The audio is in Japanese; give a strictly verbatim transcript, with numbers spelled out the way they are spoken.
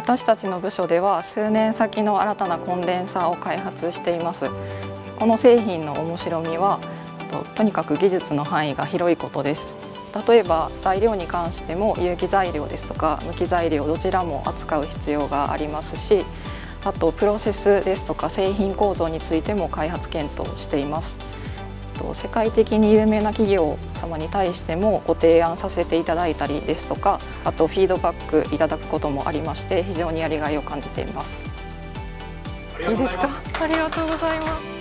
私たちの部署では数年先の新たなコンデンサーを開発しています。この製品の面白みはと, とにかく技術の範囲が広いことです。例えば材料に関しても有機材料ですとか無機材料どちらも扱う必要がありますし、あとプロセスですとか製品構造についても開発検討しています。世界的に有名な企業様に対してもご提案させていただいたりですとか、あとフィードバックいただくこともありまして、非常にやりがいを感じています。いいですか？ありがとうございます。